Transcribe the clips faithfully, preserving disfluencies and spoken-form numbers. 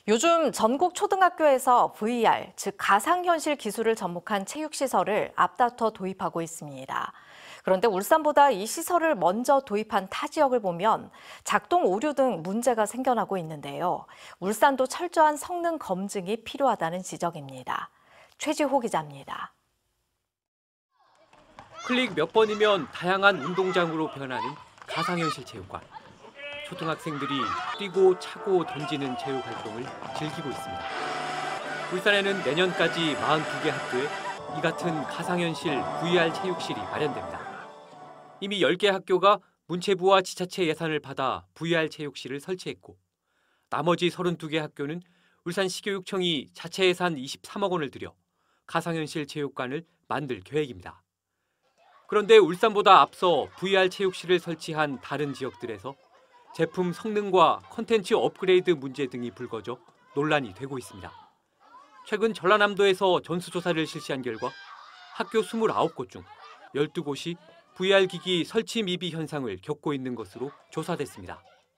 요즘 전국 초등학교에서 브이알, 즉 가상현실 기술을 접목한 체육시설을 앞다퉈 도입하고 있습니다. 그런데 울산보다 이 시설을 먼저 도입한 타 지역을 보면 작동 오류 등 문제가 생겨나고 있는데요. 울산도 철저한 성능 검증이 필요하다는 지적입니다. 최지호 기자입니다. 클릭 몇 번이면 다양한 운동장으로 변하는 가상현실 체육관. 초등학생들이 뛰고 차고 던지는 체육 활동을 즐기고 있습니다. 울산에는 내년까지 사십이 개 학교에 이 같은 가상현실 브이알 체육실이 마련됩니다. 이미 열 개 학교가 문체부와 지자체 예산을 받아 브이알 체육실을 설치했고 나머지 서른두 개 학교는 울산시교육청이 자체 예산 이십삼억 원을 들여 가상현실 체육관을 만들 계획입니다. 그런데 울산보다 앞서 브이알 체육실을 설치한 다른 지역들에서 제품 성능과 콘텐츠 업그레이드 문제 등이 불거져 논란이 되고 있습니다. 최근 전라남도에서 전수조사를 실시한 결과 학교 이십구 곳 중 열두 곳이 브이알 기기 설치 미비 현상을 겪고 있는 것으로 조사됐습니다.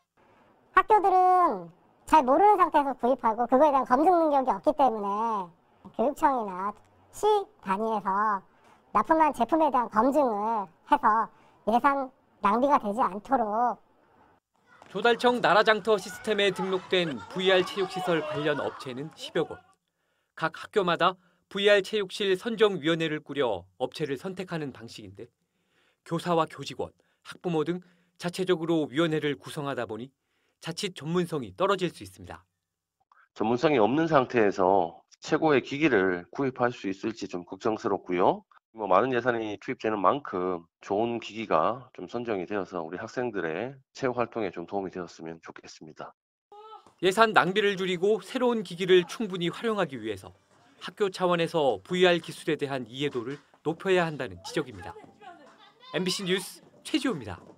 학교들은 잘 모르는 상태에서 구입하고 그거에 대한 검증 능력이 없기 때문에 교육청이나 시 단위에서 납품한 제품에 대한 검증을 해서 예산 낭비가 되지 않도록 조달청 나라장터 시스템에 등록된 브이알 체육시설 관련 업체는 십여 곳. 각 학교마다 브이알 체육실 선정위원회를 꾸려 업체를 선택하는 방식인데 교사와 교직원, 학부모 등 자체적으로 위원회를 구성하다 보니 자칫 전문성이 떨어질 수 있습니다. 전문성이 없는 상태에서 최고의 기기를 구입할 수 있을지 좀 걱정스럽고요. 뭐 많은 예산이 투입되는 만큼 좋은 기기가 좀 선정이 되어서 우리 학생들의 체육 활동에 좀 도움이 되었으면 좋겠습니다. 예산 낭비를 줄이고 새로운 기기를 충분히 활용하기 위해서 학교 차원에서 브이알 기술에 대한 이해도를 높여야 한다는 지적입니다. 엠비씨 뉴스 최지호입니다.